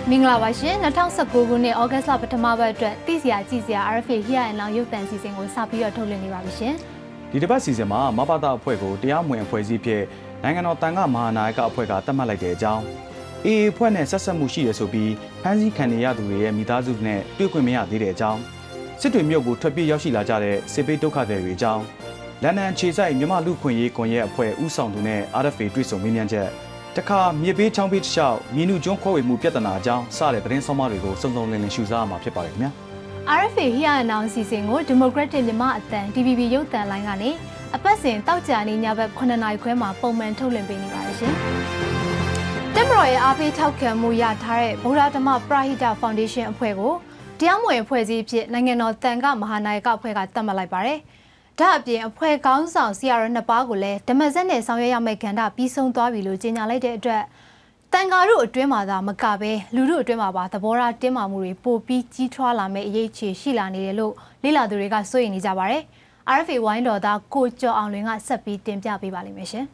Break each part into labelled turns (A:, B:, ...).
A: မင်္ဂလာပါရှင်2019ခုနှစ်ဩဂတ်လပထမပတ်အတွက်သိစရာကြည့်စရာ RFA Here and Now ရုပ်သံစီစဉ်ကိုစပြီးတော့ထုတ်လွှင့်နေပါပြီရှင်
B: ဒီတစ်ပတ်စီစဉ်မှာမဘာသာအဖွဲ့ကိုတရားမဝင်အဖွဲ့အစည်းဖြစ်နိုင်ငံတော်တန်ခါမဟာနာယကအဖွဲ့ကသတ်မှတ်လိုက်တဲ့အကြောင်းအေအေအဖွဲ့နဲ့ဆက်ဆက်မှုရှိရဆိုပြီးဖမ်းဆီးခံနေရသူတွေရဲ့မိသားစုနဲ့တွေ့ခွင့်မရသေးတဲ့အကြောင်းစစ်တွေမြို့ကိုထွက်ပြေးရောက်ရှိလာကြတဲ့စစ်ပေးဒုက္ခသည်တွေအကြောင်းလန်ဒန်ခြေဆိုင်မြန်မာလူခွင့်ရေးကွန်ရက်အဖွဲ့ဦးဆောင်သူနဲ့ RFA တွေ့ဆုံမေးမြန်းချက်တခါမြေပေးချောင်းပေးတစ်လျှောက်မြေနုကျွန်းခွဲဝေမှုပြဿနာအကြောင်းစတဲ့သတင်းဆောင်မတွေကိုစုံစုံလင်လင်ရှုစားရမှာဖြစ်ပါတယ်ခင်ဗျာ
A: RFA Here and Now စီစဉ်ကို Democratic မြန်မာအသံ DVB ရုပ်သံလိုင်းကနေအပတ်စဉ်တောက်ကြနေညဘက်9နာရီခွဲမှာပုံမှန်ထုတ်လွှင့်ပေးနေပါတယ်ရှင်တက်မတော်ရဲ့အားပေးထောက်ခံမှုရထားတဲ့ဗုဒ္ဓဓမ္မပရဟိတဖောင်ဒေးရှင်းအဖွဲ့ကိုတရားမဝင်အဖွဲ့အစည်းဖြစ်နိုင်ငံတော်တန်ခါမဟာနာယကအဖွဲ့ကသတ်မှတ်လိုက်ပါတယ်ဒါအပြင်အဖွဲ့ကောင်းဆောင်ဆရာတော်နှစ်ပါးကိုလည်းဓမ္မစက်နဲ့ဆောင်ရွက်ရမယ့်ကဏ္ဍပြီးဆုံးသွားပြီလို့ကြေညာလိုက်တဲ့အတွက်တန်ဃာတို့အတွင်းမှာသာမကပဲလူတို့အတွင်းမှာပါသဘောထားတင်းမာမှုတွေပိုပြီးကြီးထွားလာမယ့်အရေးချေရှိလာနေတယ်လို့လေ့လာသူတွေကစိုးရိမ်နေကြပါတယ်။ RFA ဝိုင်းတော်သားကိုကျော်အောင်လွင်ကဆက်ပြီးတင်ပြပေးပါလိမ့်မယ်ရှင်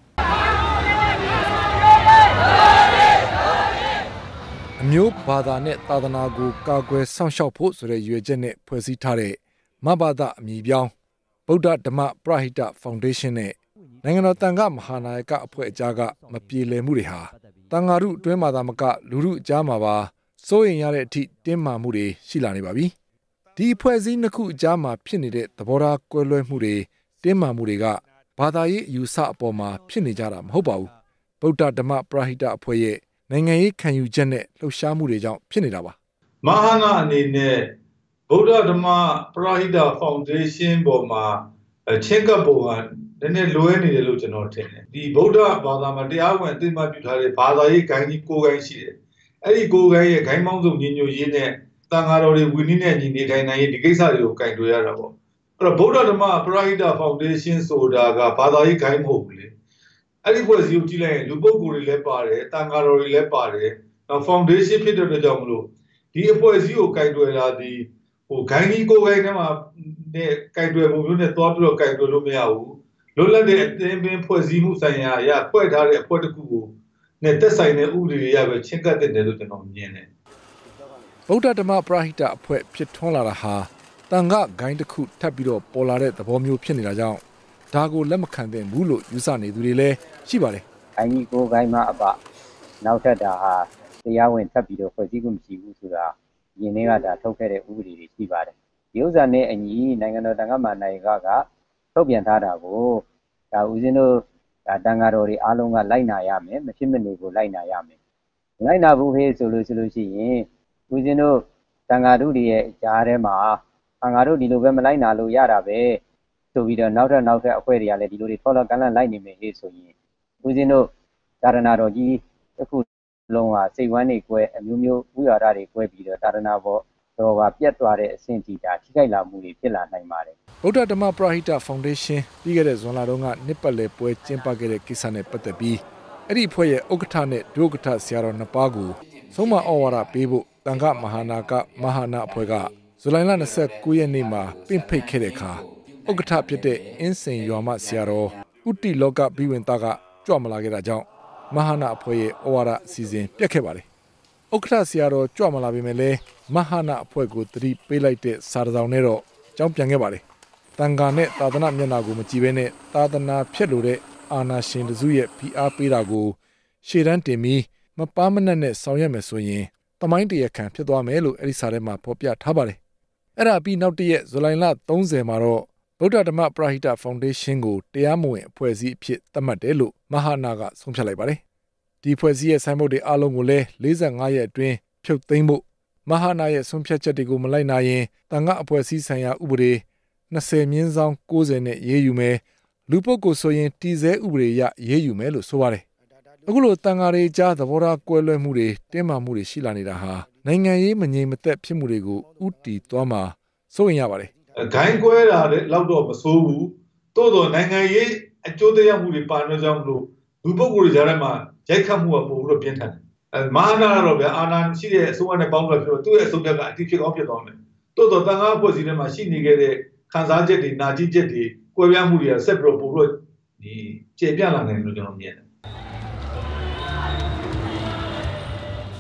C: ။အမျိုးဘာသာနဲ့သာသနာကိုကာကွယ်စောင့်ရှောက်ဖို့ဆိုတဲ့ရည်ရွယ်ချက်နဲ့ဖွဲ့စည်းထားတဲ့မဘာသာအမည်ပြောင်းဗုဒ္ဓဓမ္မပရဟိတဖောင်ဒေးရှင်းနဲ့နိုင်ငံတော်တန်ခါမဟာနာယကအဖွဲ့အကြားကမပြေလည်မှုတွေဟာတန်ဃာတို့အတွင်းမှာသာမကလူတို့အကြားမှာပါစိုးရိမ်ရတဲ့အထိတင်းမာမှုတွေရှိလာနေပါပြီ။ဒီအဖွဲ့အစည်းနှစ်ခုအကြားမှာဖြစ်နေတဲ့သဘောထားကွဲလွဲမှုတွေတင်းမာမှုတွေကဘာသာရေးအယူဆအပေါ်မှာဖြစ်နေကြတာမဟုတ်ပါဘူး။ဗုဒ္ဓဓမ္မပရဟိတအဖွဲ့ရဲ့နိုင်ငံရေးခံယူချက်နဲ့လှုပ်ရှားမှုတွေကြောင့်ဖြစ်နေတာပါ
D: ။မဟာနာအနေနဲ့ဗုဒ္ဓဓမ္မပရဟိတဖောင်ဒေးရှင်းပေါ်မှာချင်းကပ်ပုံကနည်းနည်းလွဲနေတယ်လို့ကျွန်တော်ထင်တယ်ဒီဗုဒ္ဓဘာသာမှာတရားဝင်အသိအမှတ်ပြုထားတဲ့ဘာသာရေးဂိုင်းကြီးကိုယ်ဂိုင်းရှိတယ်အဲ့ဒီကိုယ်ဂိုင်းရဲ့ဂိုင်းပေါင်းစုံညီညွတ်ရေးနဲ့တန်ဃာတော်တွေဝီနည်းနဲ့ညီနေထိုင်နိုင်ရေးဒီကိစ္စတွေကိုဂိုင်းတွေ့ရတာပေါ့အဲ့တော့ဗုဒ္ဓဓမ္မပရဟိတဖောင်ဒေးရှင်းဆိုတာကဘာသာရေးဂိုင်းမဟုတ်ဘူးလေအဲ့ဒီဖွဲ့စည်းကိုကြည့်လိုက်ရင်လူပုဂ္ဂိုလ်တွေလည်းပါတယ်တန်ဃာတော်တွေလည်းပါတယ်နောက်ဖောင်ဒေးရှင်းဖြစ်တဲ့အတွက်ကြောင့်မလို့ဒီအဖွဲ့အစည်းကိုဂိုင်းတွေ့လာဒီဟိုဂိုင်းကြီးကိုယ်ဂိုင်းထဲမှာနဲ့ဂိုင်းတွေ့ပုံမျိုးနဲ့သွားပြီးတော့ဂိုင်းတွေ့လို့မရဘူးလွတ်လပ်တဲ့အသင်းပင်ဖွဲ့စည်းမှုဆိုင်ရာအရဖွဲ့ထားတဲ့အဖွဲ့တစ်ခုကိုနဲ့သက်ဆိုင်တဲ့ဥပဒေတွေရပဲချင်းကပ်တဲ့တယ်လို့ကျွန်တော်မြင်တယ်
C: ဗုဒ္ဓဓမ္မပရဟိတအဖွဲ့ဖြစ်ထွန်းလာတာဟာတန်ခါဂိုင်းတစ်ခုထပ်ပြီးတော့ပေါ်လာတဲ့သဘောမျိုးဖြစ်နေတာကြောင့်ဒါကိုလက်မခံသင့်ဘူးလို့ယူဆနေသူတွေလည်းရှိပါတယ်
E: ဂိုင်းကြီးကိုဂိုင်းမအပနောက်ထပ်တာဟာတရားဝင်ထပ်ပြီးတော့ဖွဲ့စည်းမှုမရှိဘူးဆိုတာယင်းတွေကဒါထုတ်ခဲ့တဲ့ဥပဒေတွေရှိပါတယ်ဒီဥစ္စာနဲ့အညီနိုင်ငံတော်တန်ခါမဟာနာယကထုတ်ပြန်ထားတာကိုဒါဦးဇင်းတို့ဒါတန်ဃာတော်တွေအားလုံးကလိုက်နာရမယ်မဖြစ်မနေကိုလိုက်နာရမယ်လိုက်နာဖို့ဟေးဆိုလို့ရှိရင်ဦးဇင်းတို့တန်ဃာတို့ရဲ့ကြားထဲမှာတန်ဃာတို့ဒီလိုပဲမလိုက်နာလို့ရတာပဲဆိုပြီးတော့နောက်ထပ်အဖွဲ့တွေကလည်းဒီလိုတွေထောက်လောက်ကန့်လန့်လိုက်နေမယ်ဟေးဆိုရင်ဦးဇင်းတို့သာရဏတော်ကြီးတစ်ခုလုံးဟာစိတ်ဝမ်းနေကွဲအမျိုးမျိုးဥရတာတွေကွဲပြီးတော့သာရဏဘောတော်ပါပြတ်သွားတဲ့အဆင့်ကြီးဒါထိခိုက်လာမှုတွေဖြစ်လာနိုင်ပါတယ်
C: ဗုဒ္ဓဓမ္မပရဟိတဖောင်ဒေးရှင်းပြီးခဲ့တဲ့ဇွန်လတုန်းကနှစ်ပတ်လည်ပွဲကျင်းပခဲ့တဲ့ကိစ္စနဲ့ပတ်သက်ပြီးအဲ့ဒီအဖွဲ့ရဲ့ဥက္ကဋ္ဌနဲ့ဒုဥက္ကဋ္ဌဆရာတော်နှစ်ပါးကိုဆုံးမဩဝါဒပေးဖို့တန်ခါမဟာနာအဖွဲ့ကဇူလိုင်လ29ရက်နေ့မှာပင့်ဖိတ်ခဲ့တဲ့အခါဥက္ကဋ္ဌဖြစ်တဲ့အင်းစိန်ရွာမဆရာတော်ဥတီလောကဘိဝင်သားကကြွမလာခဲ့တာကြောင့်မဟာနာအဖွဲ့ရဲ့ဩဝါဒအစီအစဉ်ပြတ်ခဲ့ပါတယ်ဥက္ကဋ္ဌဆရာတော်ကြွမလာပေမဲ့လည်းမဟာနာအဖွဲ့ကိုတတိပေးလိုက်တဲ့စာတစောင်နဲ့တော့ကြောင်းပြန်ခဲ့ပါတယ်တန်ခါနဲ့သာသနာမျက်နှာကိုမကြည့်ဘဲနဲ့သာသနာဖြတ်လို့တဲ့အာနာရှင်တစုရဲ့ဖိအားပေးတာကိုရှေ့တန်းတင်ပြီးမပါမနက်နဲ့ဆောင်ရွက်မယ်ဆိုရင်တမိုင်းတရခံဖြစ်သွားမယ်လို့အဲ့ဒီစာထဲမှာဖော်ပြထားပါတယ်အဲ့ဒါပြီးနောက်တရက်ဇူလိုင်လ30မှာတော့ဗုဒ္ဓဓမ္မပရဟိတဖောင်ဒေးရှင်းကိုတရားမဝင်အဖွဲ့အစည်းအဖြစ်သတ်မှတ်တယ်လို့မဟာနာကဆုံးဖြတ်လိုက်ပါတယ်ဒီအဖွဲ့အစည်းရဲ့ဆိုင်ဘုတ်တွေအားလုံးကိုလည်း45ရက်အတွင်းဖြုတ်သိမ်းဖို့မဟာနာရဲ့ဆုံးဖြတ်ချက်တွေကိုမလိုက်နာရင်တန်ခါအဖွဲ့အစည်းဆိုင်ရာဥပဒေ20/90နဲ့ရေးယူမယ်လူပုဂ္ဂိုလ်ဆိုရင်တည်ဆဲဥပဒေအရရေးယူမယ်လို့ဆိုပါတယ်အခုလိုတန်ဃာတွေကြားသဘောထားကွဲလွဲမှုတွေတင်းမာမှုတွေရှိလာနေတာဟာနိုင်ငံရေးမငြိမ်မသက်ဖြစ်မှုတွေကိုဥတီသွားမှာစိုးရင်ရပါတယ်
D: ဂိုင်းကွဲတာလောက်တော့မစိုးဘူးတိုးတော့နိုင်ငံရေးအကျိုးတရားမှုတွေပါနေကြလို့လူပုဂ္ဂိုလ်တွေကြားထဲမှာရိုက်ခတ်မှုကပို့ပြီးတော့ပြင်းထန်တယ်မဟာနာတော့ဗျာအာဏာရှိတဲ့အစိုးရနဲ့ပေါင်းပြီးတော့သူ့ရဲ့အစိုးရကအတိဖြစ်ကောင်းဖြစ်သွားမယ်တိုးတော့တန်ခါအဖွဲ့အစည်းထဲမှာရှိနေခဲ့တဲ့ခံစားချက်တွေနာကျင်ချက်တွေကွဲပြားမှုတွေကဆက်ပြီးတော့ပို့ပြီးတော့ဒီကျေပြန့်လာနိုင်လို့ကျွန်တော်မြင်တယ်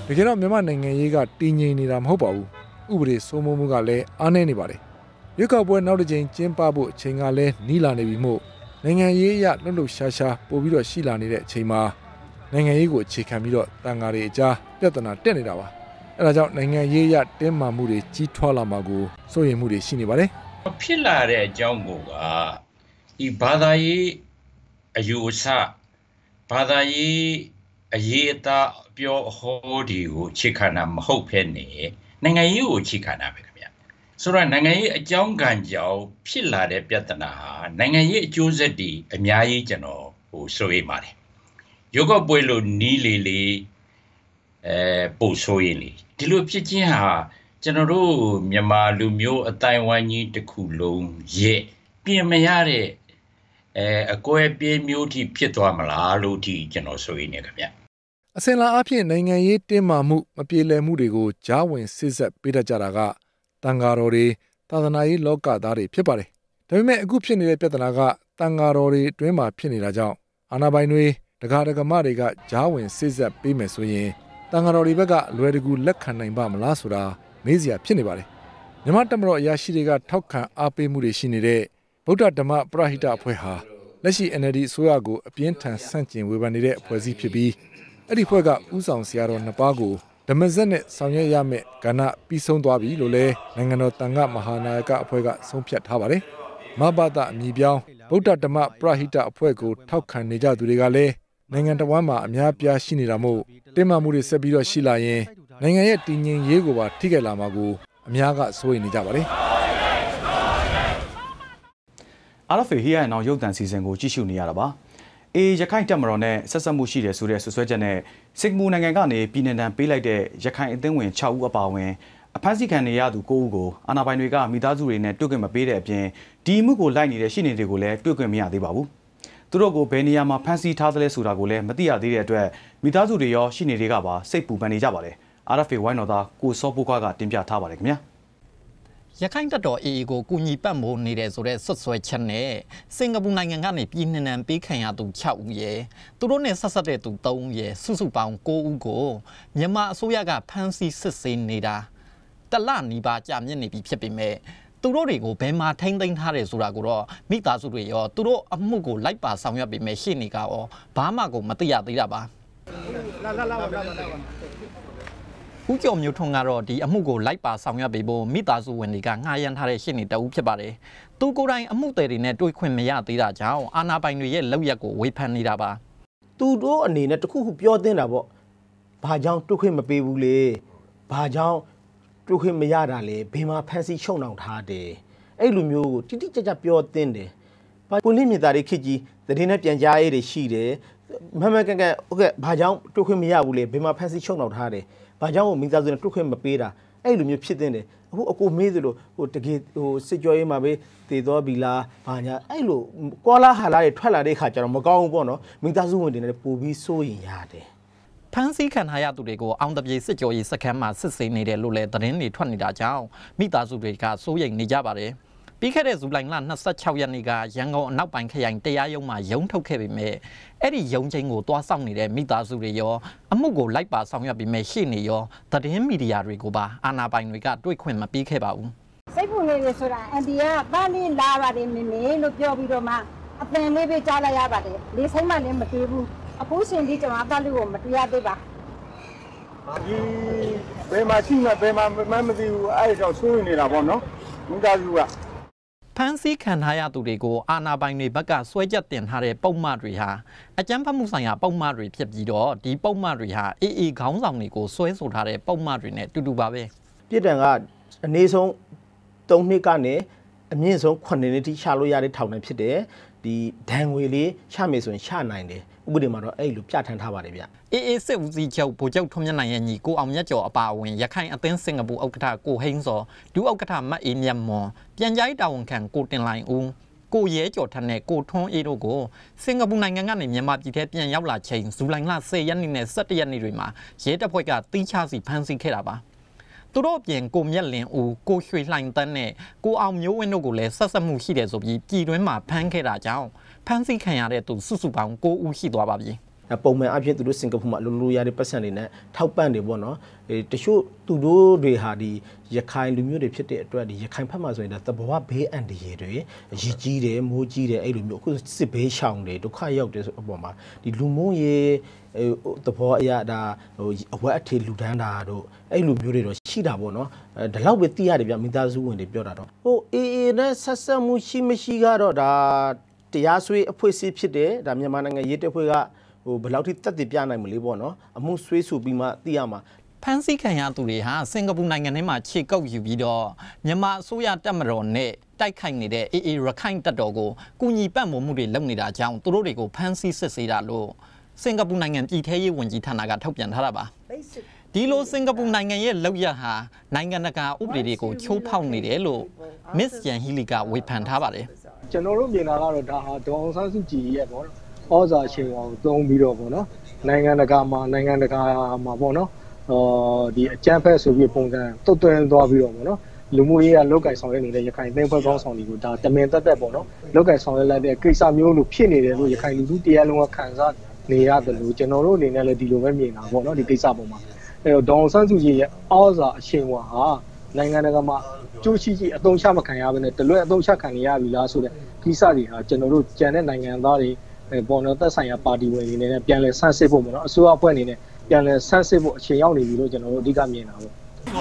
C: တကယ်တော့မြန်မာနိုင်ငံရေးကတည်ငြိမ်နေတာမဟုတ်ပါဘူးဥပဒေစိုးမိုးမှုကလည်းအားနည်းနေပါတယ်ရွေးကောက်ပွဲနောက်တစ်ကြိမ်ကျင်းပဖို့အချိန်ကလည်းနီးလာနေပြီမို့နိုင်ငံရေးအရလှုပ်လှုပ်ရှားရှားပို့ပြီးတော့ရှိလာနေတဲ့အချိန်မှာနိုင်ငံရေးကိုအခြေခံပြီးတော့တန်ဃာတွေအကြားပြဿနာတက်နေတာပါအဲဒါကြောင့်နိုင်ငံရေးရတင်းမာမှုတွေကြီးထွားလာမှာကိုစိုးရိမ်မှုတွေရှိနေပါတယ်
F: ဖြစ်လာတဲ့အကြောင်းကိုကဒီဘာသာရေးအယူအဆဘာသာရေးအရေးအသားပြောဟောဒီကိုအခြေခံတာမဟုတ်ဘဲနဲ့နိုင်ငံရေးကိုအခြေခံတာပဲခင်ဗျဆိုတော့နိုင်ငံရေးအကြောင်းကံကြောင့်ဖြစ်လာတဲ့ပြဿနာဟာနိုင်ငံရေးအကျိုးဆက်တွေအများကြီးကျွန်တော်ဆိုရပါတယ်ရုပ်ောက်ပွဲလို့နီးလေပို့ဆိုရင်လေဒီလိုဖြစ်ခြင်းဟာကျွန်တော်တို့မြန်မာလူမျိုးအတိုင်းဝိုင်းကြီးတစ်ခုလုံးရဲ့ပြင်မရတဲ့အကွဲပြေးမျိုးထိဖြစ်သွားမလားလို့ဒီကျွန်တော်ဆိုရနေခင်ဗျ
C: အစင်လာအဖြစ်နိုင်ငံရေးတင်းမာမှုမပြေလည်မှုတွေကိုကြားဝင်စစ်ဆက်ပေးတတ်ကြတာကတန်ဃာတော်တွေသာသနာရေးလောကသားတွေဖြစ်ပါတယ်ဒါပေမဲ့အခုဖြစ်နေတဲ့ပြဿနာကတန်ဃာတော်တွေအတွင်းမှာဖြစ်နေတာကြောင့်အာဏာပိုင်တွေဒကာဒကမတွေကကြားဝင်စစ်ဆက်ပေးမယ်ဆိုရင်တန်ဃာတော်တွေဘက်ကလွယ်တကူလက်ခံနိုင်ပါမလားဆိုတာမေးစရာဖြစ်နေပါတယ်မြန်မာတမတော်အရာရှိတွေကထောက်ခံအားပေးမှုတွေရှိနေတဲ့ဗုဒ္ဓဓမ္မပရဟိတအဖွဲ့ဟာလက်ရှိ NLD အစိုးရကိုအပြင်းထန်ဆန့်ကျင်ဝေဖန်နေတဲ့အဖွဲ့အစည်းဖြစ်ပြီးအဲ့ဒီဖွဲ့ကဥဆောင်ဆရာတော်နှစ်ပါးကိုဓမ္မစက်နဲ့ဆောင်ရွက်ရမယ့်ကဏ္ဍပြီးဆုံးသွားပြီလို့လည်းနိုင်ငံတော်တန်ခါမဟာနာယကအဖွဲ့ကဆုံးဖြတ်ထားပါတယ်မဘာသာအမည်ပြောင်းဗုဒ္ဓဓမ္မပရဟိတအဖွဲ့ကိုထောက်ခံနေကြသူတွေကလည်းနိုင်ငံတော်ဝန်မှာအများပြားရှိနေတာမို့တင်းမာမှုတွေဆက်ပြီးတော့ရှိလာရင်နိုင်ငံရဲ့တည်ငြိမ်ရေးကိုပါထိခိုက်လာမှာကိုအများကစိုးရိမ်နေကြပါတယ်
B: RFA ဟိယန်အောင်ရုပ်သံစီစဉ်ကိုကြည့်ရှုနေရတာပါရခိုင်တပ်မတော်နဲ့ဆက်ဆက်မှုရှိတယ်ဆိုတဲ့ဆွဆွဲချက်နဲ့စစ်မှုနိုင်ငံကနေပြည်내တန်းပေးလိုက်တဲ့ရခိုင်အသင်းဝင်6ဦးအပါအဝင်အဖမ်းဆီးခံနေရသူ9ဦးကိုအာဏာပိုင်တွေကမိသားစုတွေနဲ့တွေ့ခွင့်မပေးတဲ့အပြင်ဒီမှုကိုလိုက်နေတဲ့ရှင်းနေတွေကိုလည်းတွေ့ခွင့်မရသေးပါဘူးသူတို့ကိုဘယ်နေရာမှာဖမ်းဆီးထားသလဲဆိုတာကိုလည်းမသိရသေးတဲ့အတွက်မိသားစုတွေရောရှင်းနေတွေကပါစိတ်ပူပန်နေကြပါတယ်RFA ဝိုင်းတော်သားကိုစောပိုးခွားကတင်ပြထားပါတယ်ခင်ဗျာ
G: ရခိုင်တပ်တော် AA ကိုကူညီပတ်မိုးနေတဲ့ဆိုတဲ့ဆွတ်ဆွဲချက်နဲ့စင်ကာပူနိုင်ငံကနေပြည်내ပေးခံရသူ6ဦးရဲ့သူတို့နဲ့ဆက်ဆက်တဲ့သူ3ဦးရဲ့စုစုပေါင်း9ဦးကိုမြန်မာအစိုးရကဖမ်းဆီးစစ်ဆေးနေတာတလနီးပါးကြာမြင့်နေပြီဖြစ်ပေမဲ့သူတို့တွေကိုဘယ်မှာထိန်းသိမ်းထားတယ်ဆိုတာကိုတော့မိသားစုတွေရောသူတို့အမှုကိုလိုက်ပါဆောင်ရွက်ပေမဲ့ရှေ့နေကရောဘာမှကိုမသိရသေးတာပါဦးကျော်မျိုးထွန်းကတော့ဒီအမှုကိုလိုက်ပါဆောင်ရွက်ပေးဖို့မိသားစုဝင်တွေကငှားရမ်းထားတဲ့ရှင်းနေတအူးဖြစ်ပါတယ်။သူကိုယ်တိုင်အမှုတွေနဲ့တွေ့ခွင့်မရသေးတာကြောင့်အာဏာပိုင်တွေရဲ့လောက်ရက်ကိုဝေဖန်နေတာပါ
H: ။သူတို့အနေနဲ့တခုခုပြောသင့်တာပေါ့။ဘာကြောင့်တွေ့ခွင့်မပေးဘူးလေ။ဘာကြောင့်တွေ့ခွင့်မရတာလေ။ဘယ်မှာဖန်ဆီးချုပ်နှောင်ထားတယ်။အဲ့လိုမျိုးကိုတိတိကျကျပြောသင့်တယ်။ပွင့်လင်းမြင်သာတွေခစ်ကြီးသတင်းနဲ့ပြန်ကြားရေးတွေရှိတယ်။မှန်မှန်ကန်ကန်ဟုတ်ကဲ့ဘာကြောင့်တွေ့ခွင့်မရဘူးလေ။ဘယ်မှာဖန်ဆီးချုပ်နှောင်ထားတယ်။ဘာကြောင့်မိသားစုနဲ့တွေ့ခွင့်မပေးတာအဲ့လိုမျိုးဖြစ်တဲ့အခုအကိုမေးသလိုတကယ်စစ်ကြောရေးမှာပဲတည်တော်ပြီလားဘာညာအဲ့လိုကွာလာဟာလာတွေထွက်လာတဲ့ခါကျတော့မကောင်းဘူးပေါ့နော်မိသားစုဝင်တွေနဲ့ပို့ပြီးစိုးရင်ရတယ်
G: ဖမ်းဆီးခံထားရသူတွေကိုအောင်တပြေစစ်ကြောရေးစခန်းမှာစစ်ဆေးနေတယ်လို့လည်းသတင်းတွေထွက်နေတာကြောင့်မိသားစုတွေကစိုးရိမ်နေကြပါတယ်ပြီးခဲ့တဲ့ဇူလိုင်လ26ရက်နေ့ကရန်ကုန်အနောက်ပိုင်းခရိုင်တရားရုံးမှာရုံးထုတ်ခဲ့ပေမဲ့အဲ့ဒီရုံးချင်းကိုတွားဆောင်နေတဲ့မိသားစုတွေရောအမှုကိုလိုက်ပါဆောင်ရွက်ပြီးမဲ့ရှေ့နေရောသတင်းမီဒီယာတွေကိုပါအာဏာပိုင်တွေကတွေ့ခွင့်မပေးခဲ့ပါဘူး
I: စိတ်ပူနေတယ်ဆိုတာအန်တီကတားလေးလာပါတယ်မင်းလို့ပြောပြီးတော့မှအပင်လေးပဲကြားလိုက်ရပါတယ်လေးဆိုင်မှလည်းမတွေ့ဘူးအခုရှင်ဒီကျွန်တော်တားလေးကိုမတွေ့ရသေးပါ
J: ဒီဘယ်မှာရှိမှဘယ်မှာမသိဘူးအဲ့ဒါကြောင့်ဆိုးနေတာပေါ့နော်မိသားစုက
G: ဖမ်းဆီးခံထားရသူတွေကိုအာဏာပိုင်တွေဘက်ကဆွဲချက်တင်ထားတဲ့ပုံမှန်တွေဟာအကြမ်းဖက်မှုဆိုင်ရာပုံမှန်တွေဖြစ်ပြီးတော့ဒီပုံမှန်တွေဟာAAခေါင်းဆောင်တွေကိုဆွဲဆိုထားတဲ့ပုံမှန်တွေနဲ့တူတူပါပဲ
H: ပြစ်ဒဏ်ကအနည်းဆုံး3နှစ်ကနေအမြင့်ဆုံး9နှစ်ထိချလို့ရတဲ့ထောင်ဒဏ်ဖြစ်တယ်ဒီဒဏ်ငွေလေးချမယ်ဆိုရင်ချနိုင်တယ်ဥပဒေမှာတော့အဲ့လိုပြဋ္ဌာန်းထားပါတယ်ဗျ
G: AAစစ်ဦးစီးချုပ်ဗိုလ်ချုပ်ထွန်းမြတ်နိုင်ရဲ့ညီကိုအောင်မြတ်ကျော်အပါအဝင်ရခိုင်အသင်းစင်ကာပူဥက္ကဋ္ဌကိုဟိန်းစောဒုဥက္ကဋ္ဌမတ်အေးမြတ်မွန်ပြန်ကြားရေးတာဝန်ခံကိုတင်လိုင်ဦးကိုရဲကျော်ထက်နဲ့ကိုထွန်းအေးတို့ကိုစင်ကာပူနိုင်ငံကနေမြန်မာပြည်ထဲပြန်ရောက်လာချိန်ဇူလိုင်လ10ရက်နေ့နဲ့17ရက်နေ့တွေမှာရဲတပ်ဖွဲ့ကတီးခြားစီဖမ်းဆီးခဲ့တာပါသူတို့ပြင်ကိုမြက်လင်ဦးကိုရွှေလှိုင်တန်းနဲ့ကိုအောင်မျိုးဝင်းတို့ကိုလည်းဆက်ဆက်မှုရှိတယ်ဆိုပြီးပြည်တွင်းမှာဖမ်းခဲ့တာကြောင့်ဖမ်းဆီးခံရတဲ့သူစုစုပေါင်း9ဦးရှိသွားပါပြီ
H: ပုံမှန်အဖြစ်သူတို့စင်ကာပူမှာလိုရတဲ့ပတ်စံတွေနဲ့ထောက်ပံ့နေပေါ့နော်တချို့သူတို့တွေဟာဒီရခိုင်လူမျိုးတွေဖြစ်တဲ့အတွက်ဒီရခိုင်ဖက်မှာဆိုရင်ဒါသဘောဘေးအန္တရာယ်တွေရည်ကြီးတယ်မိုးကြီးတယ်အဲ့လိုမျိုးအခုစစ်ဘေးရှောင်တွေဒုက္ခရောက်တယ်ဆိုအပေါ်မှာဒီလူမျိုးရေးသဘောအရဒါအဝက်အထေလူဒန်းတာတို့အဲ့လိုမျိုးတွေတော့ရှိတာပေါ့နော်ဒီလောက်ပဲသိရတယ်ဗျမိသားစုဝင်တွေပြောတာတော့အေးနဲ့ဆက်ဆက်မှုရှိမရှိကတော့ဒါတရားစွဲအဖွဲ့အစည်းဖြစ်တယ်ဒါမြန်မာနိုင်ငံရေးတပ်ဖွဲ့ကဘယ်လောက်ထိတက်တည်ပြနိုင်မလဲပေါ့နော်အမှုဆွေးဆိုပြီးမှသိရမှာ
G: ဖန်စီခံရသူတွေဟာစင်ကာပူနိုင်ငံထဲမှာခြေကုပ်ယူပြီးတော့မြန်မာအစိုးရတပ်မတော်နဲ့တိုက်ခိုက်နေတဲ့ AA ရခိုင်တပ်တော်ကိုကူညီပံ့ပိုးမှုတွေလုပ်နေတာကြောင့်သူတို့တွေကိုဖန်စီစစ်ဆေးတာလို့စင်ကာပူနိုင်ငံပြည်ထရေးဝန်ကြီးဌာနကထုတ်ပြန်ထားတာပါဒီလိုစင်ကာပူနိုင်ငံရဲ့လောက်ရဟာနိုင်ငံတကာဥပဒေတွေကိုချိုးဖောက်နေတယ်လို့ Miss Yan Hili ကဝေဖန်ထားပါတယ်
J: ကျွန်တော်တို့မြင်လာကတော့ဒါဟာဒေါအောင်ဆန်းစုကြည်ရဲ့ပေါ့ဩဇာရှင်အောင်သုံးပြီးတော့ပေါ့နော်နိုင်ငံတကာမှာပေါ့နော်ဒီအကြမ်းဖက်ဆိုပြီးပုံစံတုတ်သွင်းသွားပြီးတော့ပေါ့နော်လူမှုရေးကလောက်ကင်ဆောင်ရနေတဲ့ရခိုင်သိမ်းဖွဲ့ကောင်းဆောင်တွေကိုဒါတမင်တက်ပေါ့နော်လောက်ကင်ဆောင်ရလိုက်တဲ့ကိစ္စမျိုးလို့ဖြစ်နေတယ်လို့ရခိုင်လူထုတရားလုံးကခံစားနေရတယ်လို့ကျွန်တော်တို့အနေနဲ့လည်းဒီလိုပဲမြင်တာပေါ့နော်ဒီကိစ္စပေါ်မှာအဲတော့ဒေါအောင်ဆန်းစုကြည်ရဲ့ဩဇာအရှင်ဝါဟာနိုင်ငံတကာမှာကျိုးရှိအသုံးချမခံရဘဲနဲ့တလွဲအသုံးချခံရပြီလားဆိုတဲ့ကိစ္စတွေဟာကျွန်တော်တို့ကြံတဲ့နိုင်ငံသားတွေပေါ်တော့သက်ဆိုင်ရာပါတီဝင်တွေနဲ့ပြန်လဲဆန်းစစ်ဖို့ပေါ့နော်အစိုးရအဖွဲ့အနေနဲ့ပြန်လဲဆန်းစစ်ဖို့အချိန်ရောက်နေပြီလို့ကျွန်တော်တို့အဓိကမြင်တာပေါ့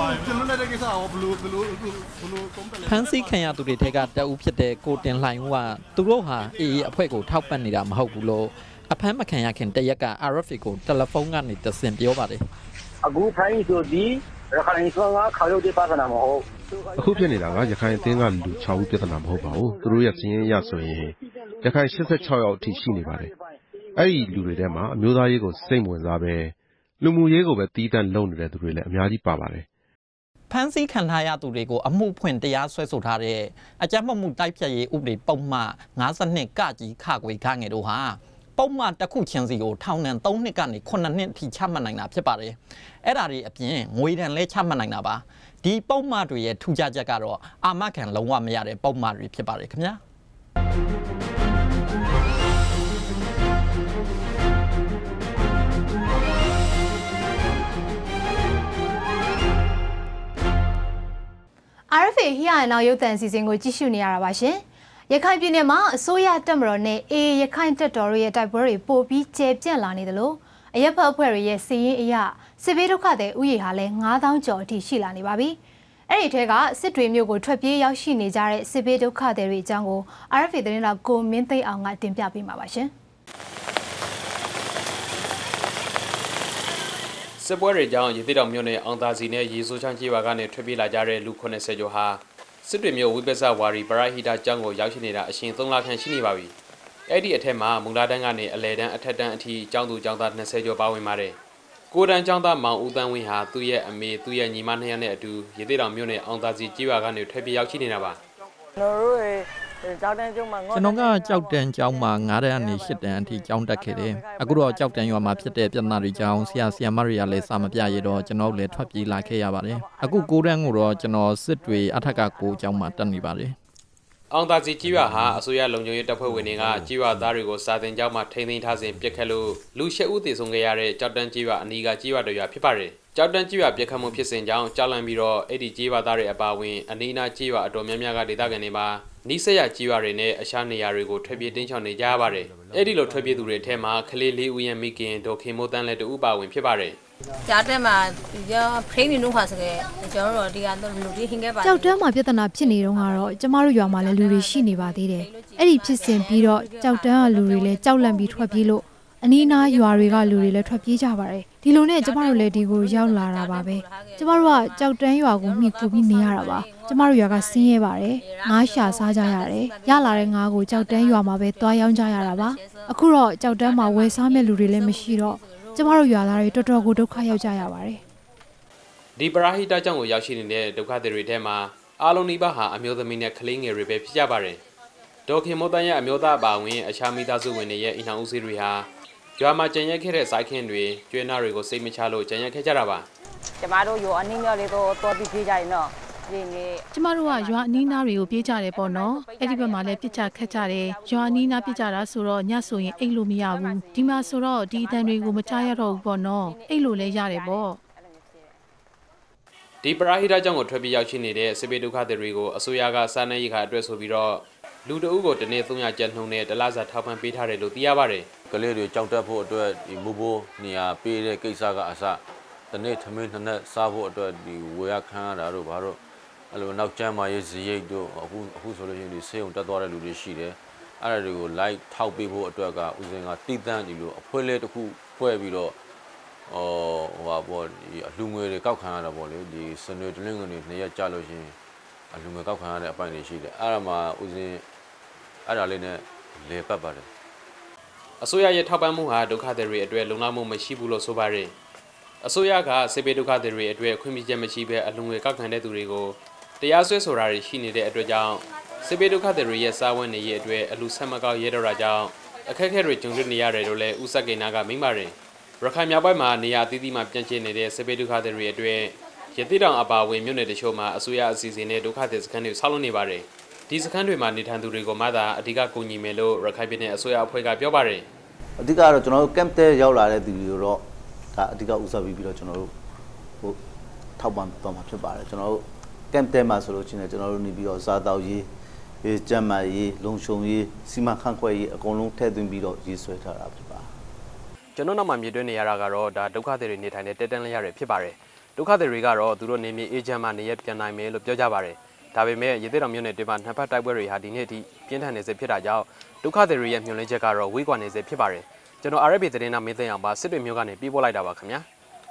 G: ဖန်စီခံရသူတွေထဲကတအူးဖြစ်တဲ့ကိုတင်လှိုင်ဦးကသူတို့ဟာ AA အဖွဲ့ကိုထောက်ပံ့နေတာမဟုတ်ဘူးလို့အဖမ်းမခံရခင်တရက်က RFA ကိုတယ်လီဖုန်းကနေတဆင့်ပြောပါတယ်
J: အခုဖိုင်းဆိုဒီရခိုင်ဆောင်ကခါရုပ်တဲ့ပါဒနာမဟုတ်
K: အခုဖြစ်နေတာကရခိုင်အသင်းကလူ6ဦးပြဿနာမဟုတ်ပါဘူးသူတို့ရဲ့စီးရင်ရဆိုရင်ရခိုင်86ယောက်အထိရှိနေပါတယ်အဲ့ဒီလူတွေထဲမှာအမျိုးသားရေးကိုစိတ်ဝင်စားပဲလူမှုရေးကိုပဲတီးတန့်လုပ်နေတဲ့သူတွေလည်းအများကြီးပါပါတယ်
G: ဖန်စီခံထားရသူတွေကိုအမှုဖွင့်တရားစွဲဆိုထားတဲ့အကြမ်းဖက်မှုတိုက်ဖျက်ရေးဥပဒေပုံမှန်52ကကြီးခခွေခငယ်တို့ဟာပုံမှန်တစ်ခုချင်းစီကိုထောင်ဒဏ်3နှစ်ကနေ9နှစ်အထိချမှတ်နိုင်တာဖြစ်ပါတယ်အဲ့ဒါတွေအပြင်ငွေဒဏ်လည်းချမှတ်နိုင်တာပါဒီပုံမှန်တွေရဲ့ထူးခြားချက်ကတော့အာမခံလုံးဝမရတဲ့ပုံမှန်တွေဖြစ်ပါတယ်ခင်ဗျာ
A: RFA ဟိယအနောက်ရုပ်သံအစီအစဉ်ကိုကြည့်ရှုနေရတာပါရှင်။ရခိုင်ပြည်နယ်မှာအစိုးရတပ်မတော်နဲ့ AA ရခိုင်တပ်တော်တို့ရဲ့တိုက်ပွဲတွေပိုပြီးကျယ်ပြန့်လာနေတယ်လို့အရက်ဖက်အဖွဲ့တွေရဲ့စီးရင်အရစစ်ဘေးဒုက္ခသည်ဥယျာဉ်ဟာလည်း9000ကျော်အထိရှိလာနေပါပြီ။အဲ့ဒီထဲကစစ်တွေမျိုးကိုထွက်ပြေးရောက်ရှိနေကြတဲ့စစ်ဘေးဒုက္ခသည်တွေအကြောင်းကို RFA သတင်းတော်ကိုမင်းသိန်းအောင်ကတင်ပြပေးမှာပါရှင်။
L: စစ်ပွဲတွေကြောင့်ရည်သီးတော်မြို့နယ်အောင်သာစီနဲ့ရေစိုးချောင်းကြီးရွာကနေထွက်ပြေးလာကြတဲ့လူ90ကျော်ဟာစစ်တွေမြို့ဝိပဿနာဝါရီပရဟိတကျောင်းကိုရောက်ရှိနေတာအရှင်3လခန့်ရှိနေပါပြီ။အဲ့ဒီအထက်မှာမူလာတန်းကနေအလဲတန်းအထက်တန်းအထိကျောင်းသူကျောင်းသား20ကျော်ပါဝင်ပါတယ်။ကိုတန်းကျောင်းသားမောင်ဦးတန်းဝင်းဟာသူ့ရဲ့အမေသူ့ရဲ့ညီမ2ယောက်နဲ့အတူရည်သီးတော်မြို့နယ်အောင်သာစီကြီးရွာကနေထွက်ပြေးရောက်ရှိနေတာပါ
G: ။ကျွန်တော်ကကြောက်တန်းကျောင်းမှာ9တန်းကနေ10တန်းအထိကျောင်းတက်ခဲ့တယ်။အခုတော့ကြောက်တန်းရွာမှာဖြစ်တဲ့ပြဿနာတွေကြောင့်ဆရာမတွေကလည်းစာမပြရတော့ကျွန်တော်လည်းထွက်ပြေးလာခဲ့ရပါတယ်။အခု9တန်းကိုတော့ကျွန်တော်စစ်တွေအထက်က9ကျောင်းမှာတက်နေပါတယ်
L: ။အောင်သာစီကြီးရွာဟာအစိုးရလုံခြုံရေးတပ်ဖွဲ့ဝင်တွေကကြီးရွာသားတွေကိုစာသင်ကျောင်းမှာထိန်းသိမ်းထားစဉ်ပြစ်ခတ်လို့လူ8ဦးသေဆုံးခဲ့ရတဲ့ကြောက်တန်းကြီးရွာအနီးကကြီးရွာတွေဖြစ်ပါတယ်။ကြောက်တန်းကြီးရွာပြစ်ခတ်မှုဖြစ်စဉ်ကြောင့်ကြောက်လန့်ပြီးတော့အဲ့ဒီကြီးရွာသားတွေအပါအဝင်အနီးနားကြီးရွာအတော်များများကဒေသခံတွေမှာနီးစပ်ရာကြီးရွာတွေနဲ့အခြားနေရာတွေကိုထွက်ပြေးတင်းချောင်နေကြရပါတယ်။အဲ့ဒီလိုထွက်ပြေးသူတွေထဲမှာကလေး4ဦးရဲ့မိခင်ဒေါ်ခင်မိုးတန်းလည်းတူပါဝင်ဖြစ်ပါတယ်
M: ။ကြောက်တန်းမှာဖိနေလို့ခါစခဲ့ကျွန်တော်တို့ဒီကတော့လူတွေဟင်းခဲ့ပါ
A: ကြောက်တန်းမှာပြဿနာဖြစ်နေတော့ကတော့ကျမတို့ရွာမှာလည်းလူတွေရှိနေပါသေးတယ်။အဲ့ဒီဖြစ်စဉ်ပြီးတော့ကြောက်တန်းကလူတွေလည်းကြောက်လန့်ပြီးထွက်ပြေးလို့အနီးနားရွာတွေကလူတွေလည်းထွက်ပြေးကြပါတယ်ဒီလိုနဲ့ကျမတို့လည်းဒီကိုရောက်လာတာပါပဲကျမတို့ကကြောက်တန်းရွာကိုမှီခိုပြီးနေရတာပါကျမတို့ရွာကဆင်းရဲပါတယ်ငါးရှာစားကြရတယ်ရလာတဲ့ငါးကိုကြောက်တန်းရွာမှာပဲသွားရောင်းကြရတာပါအခုတော့ကြောက်တန်းမှာဝယ်စားမဲ့လူတွေလည်းမရှိတော့ကျမတို့ရွာသားတွေတော်တော်ကိုဒုက္ခရောက်ကြရပါတယ်
L: ဒီပရာဟိတကျောင်းကိုရောက်ရှိနေတဲ့ဒုက္ခသည်တွေထဲမှာအားလုံးနီးပါးဟာအမျိုးသမီးနဲ့ကလေးငယ်တွေပဲဖြစ်ကြပါတယ်ဒေါ်ခင်မိုးတန်းရဲ့အမျိုးသားအပါအဝင်အခြားမိသားစုဝင်တွေရဲ့အိမ်ထောင်ဦးစီးတွေဟာရွာမှာကြံရက်ခဲ့တဲ့စိုက်ခင်းတွေကျွေးနာတွေကိုစိတ်မချလို့ကြံရက်ခဲ့ကြတာပါ
M: ကျမတို့ရောအနည်းငယ်လေးတော့တော်ပြီးပြေးကြရင်တော့
N: ကျမတို့ကရွာအနီးနားတွေကိုပြေးကြတယ်ပေါ့နော်အဲ့ဒီဘက်မှာလည်းပြစ်ချခတ်ကြတယ်ရွာအနီးနားပြစ်ကြတာဆိုတော့ညဆိုရင်အိတ်လို့မရဘူးဒီမှာဆိုတော့ဒီအတန်တွေကိုမကြားရတော့ဘူးပေါ့နော်အိတ်လို့လည်းရတယ်ပေါ့
L: ဒီပရာဟိတကြောင့်ကိုထွက်ပြေးရောက်ရှိနေတဲ့စစ်ဘေးဒုက္ခသည်တွေကိုအစိုးရကစားနပ်ရိက္ခာအတွက်ဆိုပြီးတော့လူတအုပ်ကိုတနေ့300ကျပ်နှုန်းနဲ့တလစာထောက်ပံ့ပေးထားတယ်လို့သိရပါတယ်
O: ကလေးတွေကြောက်တက်ဖို့အတွက်ဒီမူဘိုးနေရာပေးတဲ့ကိစ္စကအစတနေ့ထမင်းနှစ်နက်စားဖို့အတွက်ဒီဝေရခန်းရတာတို့ဘာလို့အဲ့လိုနောက်ကျမ်းမာရေးဇရိတ်တို့အခုဆိုလို့ရှိရင်ဒီဆေးုံတက်သွားတဲ့လူတွေရှိတယ်အဲ့ဒါတွေကို like ထောက်ပေးဖို့အတွက်ကဦးစင်ကတိတန့်ဒီလိုအဖွဲလေးတစ်ခုဖွဲ့ပြီးတော့ဟိုဟာပေါ့ဒီအလူငွေတွေကောက်ခံရတာပေါ့လေဒီစနေတလင်းငွေတွေနှစ်ရက်ကြာလို့ရှိရင်အလူငွေကောက်ခံရတဲ့အပိုင်းတွေရှိတယ်အဲ့ဒါမှဦးစင်အဲ့ဒါလေးနဲ့လေပတ်ပါတယ်
L: အစိုးရရဲ့ထောက်ပံ့မှုဟာဒုက္ခသည်တွေအတွက်လုံလောက်မှုမရှိဘူးလို့ဆိုပါတယ်အစိုးရကစစ်ဘေးဒုက္ခသည်တွေအတွက်ခွင့်ပြုချက်မရှိဘဲအလူငွေကောက်ခံတဲ့သူတွေကိုတရားစွဲဆိုတာတွေရှိနေတဲ့အတွက်ကြောင့်စစ်ဘေးဒုက္ခသည်တွေရဲ့စာဝန်နေရေးအတွက်အလူဆက်မကောက်ရဲတော့တာကြောင့်အခက်အခဲတွေကြုံတွေ့နေရတယ်လို့လည်းဦးစက်ကိန်းနာကမိန့်ပါတယ်ရခိုင်မြောက်ပိုင်းမှာနေရာအသီးသီးမှာပြန့်ကျဲနေတဲ့စစ်ဘေးဒုက္ခသည်တွေအတွက်ရတိတောင်အပါအဝင်မြို့နယ်တချို့မှာအစိုးရအစီအစဉ်နဲ့ဒုက္ခသည်စခန်းတွေဆောက်လုပ်နေပါတယ်ဒီစခန်းတွေမှာနေထိုင်သူတွေကိုမှသာအဓိကကူညီမယ်လို့ရခိုင်ပြည်နယ်အစိုးရအဖွဲ့ကပြောပါတယ်
P: အဓိကတော့ကျွန်တော်တို့ camp တဲရောက်လာတဲ့သူတွေတော့ဒါအဓိကဦးစားပေးပြီးတော့ကျွန်တော်တို့ဟိုထောက်ပံ့သွားမှာဖြစ်ပါတယ်ကျွန်တော်တို့ camp တဲမှာဆိုလို့ချင်းကျွန်တော်တို့နေပြီးတော့စားတောက်ရေးကျန်းမာရေးလုံခြုံရေးစီမံခန့်ခွဲရေးအကုန်လုံးထည့်သွင်းပြီးတော့ရေးဆွဲထားတာဖြစ်ပါတယ်
L: ကျွန်တော်နောက်မှာမြင်တွေ့နေရတာကတော့ဒါဒုက္ခသည်တွေနေထိုင်တဲ့တဲတန်းလျက်တွေဖြစ်ပါတယ်ဒုက္ခသည်တွေကတော့သူတို့နေမြေအေဂျင့်မှနေရပြန်နိုင်မယ်လို့ပြောကြပါတယ်ဒါပေမဲ့ရသေးတော်မြို့နယ်တွေမှာနှစ်ဖက်တိုက်ပွဲတွေဟာဒီနေ့အထိပြင်းထန်နေစေဖြစ်တာကြောင့်ဒုက္ခသည်တွေရဲ့မျှော်လင့်ချက်ကတော့ဝေးကွာနေစေဖြစ်ပါတယ်ကျွန်တော် RFA သတင်းနဲ့မင်းသိအောင်ပါစစ်တွေမျိုးကနေပြေးပို့လိုက်တာပါခင်ဗျာ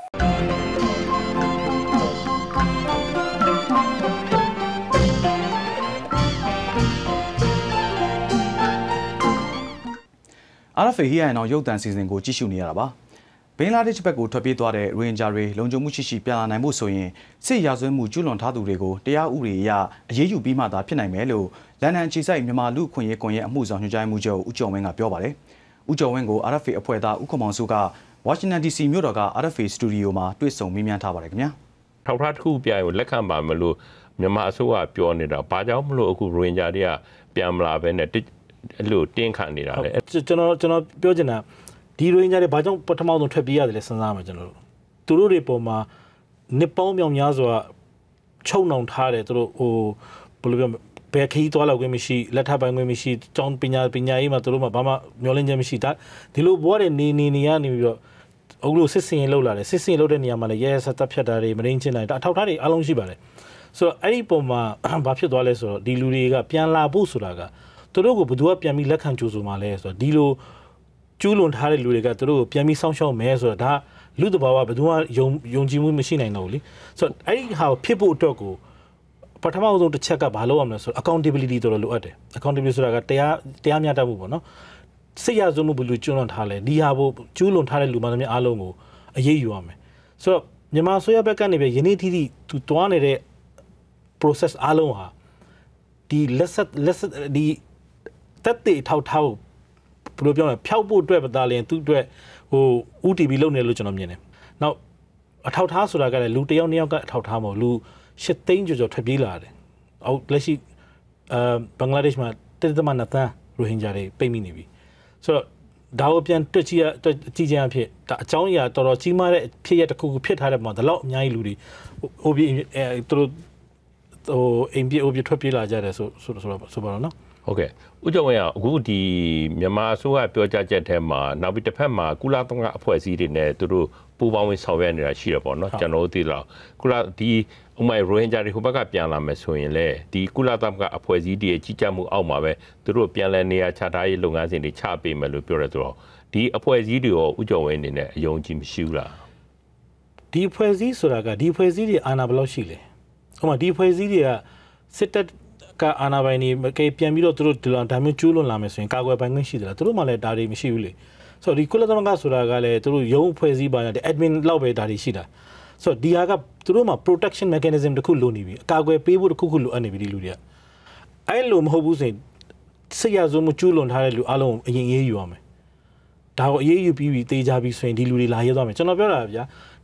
B: RFA ဟီယန်အောင်ရုပ်သံစီစဉ်ကိုကြည့်ရှုနေရတာပါဘင်္ဂလားဒေ့ရှ်ဘက်ကိုထွက်ပြေးသွားတဲ့ရိုဟင်ဂျာတွေလုံခြုံမှုရှိရှိပြန်လာနိုင်ဖို့ဆိုရင်စစ်ရာဇဝတ်မှုကျူးလွန်ထားသူတွေကိုတရားဥပဒေအရအရေးယူပြီးမှသာဖြစ်နိုင်မယ်လို့လန်ဒန်အခြေစိုက်မြန်မာလူ့အခွင့်အရေးကွန်ရက်အမှုဆောင်ညွှန်ကြားမှုချုပ်ဦးကျော်ဝင်းကပြောပါတယ်ဦးကျော်ဝင်းကို RFA အဖွဲ့သားဦးခွန်မောင်စုကဝါရှင်တန် DC မြို့တော်က RFA စတူဒီယိုမှာတွေ့ဆုံမေးမြန်းထားပါတယ်ခင်ဗျာ
Q: ထောက်ထားတစ်ခုပြရင်လက်ခံပါမလို့မြန်မာအစိုးရပြောနေတာဘာကြောင့်မလို့အခုရိုဟင်ဂျာတွေကပြန်မလာဘဲနဲ့အဲ့လိုတင်းခံနေတာလေ
H: ကျွန်တော်ပြောချင်တာဒီရိုဟင်ဂျာတွေဘာကြောင့်ပထမဆုံးထွက်ပြေးရတယ်လဲစဉ်းစားမှာကျွန်တော်တို့သူတို့တွေပေါ်မှာနှစ်ပေါင်းမြောင်များစွာချုပ်နှောင်ထားတယ်သူတို့ဟိုဘယ်လိုပြောဘယ်ခီးသွားလောက်ခွင့်မရှိလက်ထပ်ပိုင်းခွင့်မရှိကျောင်းပညာရေးမှာသူတို့မှာဘာမှမျောလင့်ချက်မရှိဒါဒီလိုဘဝတွေနေရနေပြီးတော့အခုလိုစစ်စင်ရေးလောက်လာတယ်စစ်စင်ရေးလောက်တဲ့နေရာမှာလည်းရဲဆက်တပ်ဖြတ်တာတွေမရင်းချင်းနိုင်တာအထောက်ထားတွေအလုံးရှိပါတယ်ဆိုတော့အဲ့ဒီပုံမှာဘာဖြစ်သွားလဲဆိုတော့ဒီလူတွေကပြန်လာဖို့ဆိုတာကသူတို့ကိုဘယ်သူကပြန်ပြီးလက်ခံကြိုးဆိုမှလဲဆိုတော့ဒီလိုကျူးလွန်ထားတဲ့လူတွေကသူတို့ကိုပြန်ပြီးစောင့်ရှောက်မယ်ဆိုတော့ဒါလူတဘာဝဘယ်သူမှယုံကြည်မှုမရှိနိုင်တော့ဘူးလေဆိုတော့အဲ့ဒီဟာဖြစ်ဖို့အတွက်ကိုပထမဆုံးတစ်ချက်ကဘာလုပ်ရမလဲဆိုတော့ accountability တော်တော်လိုအပ်တယ် accountability ဆိုတာကတရားမျှတမှုပေါ့နော်စစ်ရဇုံမှုဘယ်လိုကျူးလွန်ထားလဲဒီဟာကိုကျူးလွန်ထားတဲ့လူမှန်သမျှအားလုံးကိုအရေးယူရမယ်ဆိုတော့မြန်မာဆိုရဘက်ကနေပဲယနေ့ထိသူတွားနေတဲ့ process အားလုံးဟာဒီလက်ဒီတက်တဲ့ထောက်ထားဘယ်လိုပြောလဲဖျောက်ဖို့အတွက်ပသားလင်းသူ့အတွက်ဟို UTB လုပ်နေလို့ကျွန်တော်မြင်တယ်။နောက်အထောက်ထားဆိုတာကလည်းလူတစ်ယောက်နှစ်ယောက်ကအထောက်ထားမဟုတ်လူ8သိန်းကျော်ထွက်ပြေးလာတယ်။အောက်လက်ရှိဘင်္ဂလားဒေ့ရှ်မှာတစ်သမနသန်းရိုဟင်ဂျာတွေပိတ်မိနေပြီ။ဆိုတော့ဒါကိုပြန်တွက်ကြည့်ခြင်းအဖြစ်ဒါအကြောင်းအရာတော်တော်ကြီးမားတဲ့ဖြစ်ရတစ်ခုခုဖြစ်ထားတဲ့ပုံမှာဒါတော့အများကြီးလူတွေဟိုပြီးသူတို့ဟိုအိမ်ပြေအိုပြေထွက်ပြေးလာကြတယ်ဆိုပါတော့နော်
Q: ဟုတ်ကဲ့ဦးကျော်ဝင်းအခုဒီမြန်မာအစိုးရပြောကြားချက်ထဲမှာနောက်ပြီးတစ်ဖက်မှာကုလသမဂ္ဂအဖွဲ့အစည်းတွေနဲ့သူတို့ပူးပေါင်းဝင်ဆောင်ရွက်နေတာရှိတယ်ပေါ့နော်ကျွန်တော်တို့သိတော့ကုလဒီဥမာရိုဟင်ဂျာတွေဟိုဘက်ကပြန်လာမယ်ဆိုရင်လေဒီကုလသမဂ္ဂအဖွဲ့အစည်းတွေကြီးကြပ်မှုအောက်မှာပဲသူတို့ပြန်လည်နေရာချထားရေးလုပ်ငန်းစဉ်တွေချပေးမယ်လို့ပြောတယ်ဆိုတော့ဒီအဖွဲ့အစည်းတွေရောဦးကျော်ဝင်းအနေနဲ့အယုံကြည်မရှိဘူးလား
H: ဒီအဖွဲ့အစည်းဆိုတာကဒီအဖွဲ့အစည်းတွေအာဏာဘယ်လောက်ရှိလဲဥပမာဒီအဖွဲ့အစည်းတွေကစစ်တပ်ကအာဏာပိုင်တွေကပြန်ပြီးတော့သူတို့ဒါမျိုးကျူးလွန်လာမယ်ဆိုရင်ကာကွယ်ပိုင်ခွင့်ရှိတယ်လားသူတို့မှလည်းဒါတွေမရှိဘူးလေဆိုတော့ဒီကုလသမဂ္ဂဆိုတာကလည်းသူတို့ရုံးဖွဲ့စည်းပါတဲ့ admin လောက်ပဲဒါတွေရှိတာဆိုတော့ဒီဟာကသူတို့မှာ protection mechanism တခုလိုနေပြီအကာအကွယ်ပေးဖို့တခုလိုအပ်နေပြီဒီလူတွေကအဲ့လိုမဟုတ်ဘူးဆိုရင်စစ်ရဇုံမကျူးလွန်ထားတဲ့လူအလုံးအရင်အေးယူရမယ်ဒါကိုအေးယူပြီးတေးကြပြီးဆိုရင်ဒီလူတွေလာရဲသွားမယ်ကျွန်တော်ပြောတာဗျာ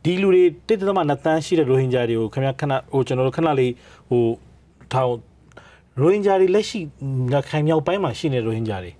H: ဒီလူတွေတစ်တသမနှစ်တန်းရှိတဲ့ရိုဟင်ဂျာတွေကိုခင်ဗျာခဏဟိုကျွန်တော်တို့ခဏလေးဟိုထောင်ရိုဟင်ဂျာတွေလက်ရှိခိုင်မြောက်ပိုင်းမှာရှိနေတဲ့ရိုဟင်ဂျာတွေ